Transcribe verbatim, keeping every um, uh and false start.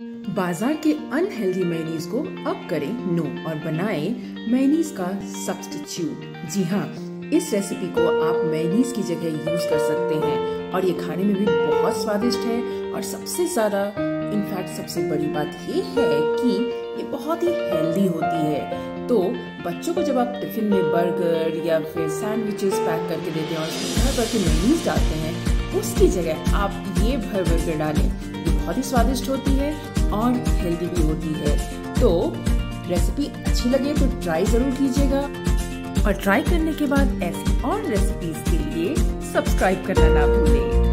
बाजार के unhealthy mayonnaise को अब करें नो और बनाएं मेयोनीज का सब्स्टिट्यूट। जी हाँ, इस रेसिपी को आप मेयोनीज की जगह यूज कर सकते हैं और ये खाने में भी बहुत स्वादिष्ट है। और सबसे ज्यादा इनफैक्ट सबसे बड़ी बात ये है कि ये बहुत ही हेल्दी होती है। तो बच्चों को जब आप टिफिन में बर्गर या फिर सैंडविचेस पैक करके देते हैं और उसमें भर भर के मेयोनीज डालते हैं, उसकी जगह आप ये भर भर कर डालें। ये बहुत ही स्वादिष्ट होती है और हेल्दी भी होती है। तो रेसिपी अच्छी लगे तो ट्राई जरूर कीजिएगा और ट्राई करने के बाद ऐसी और रेसिपीज के लिए सब्सक्राइब करना ना भूलें।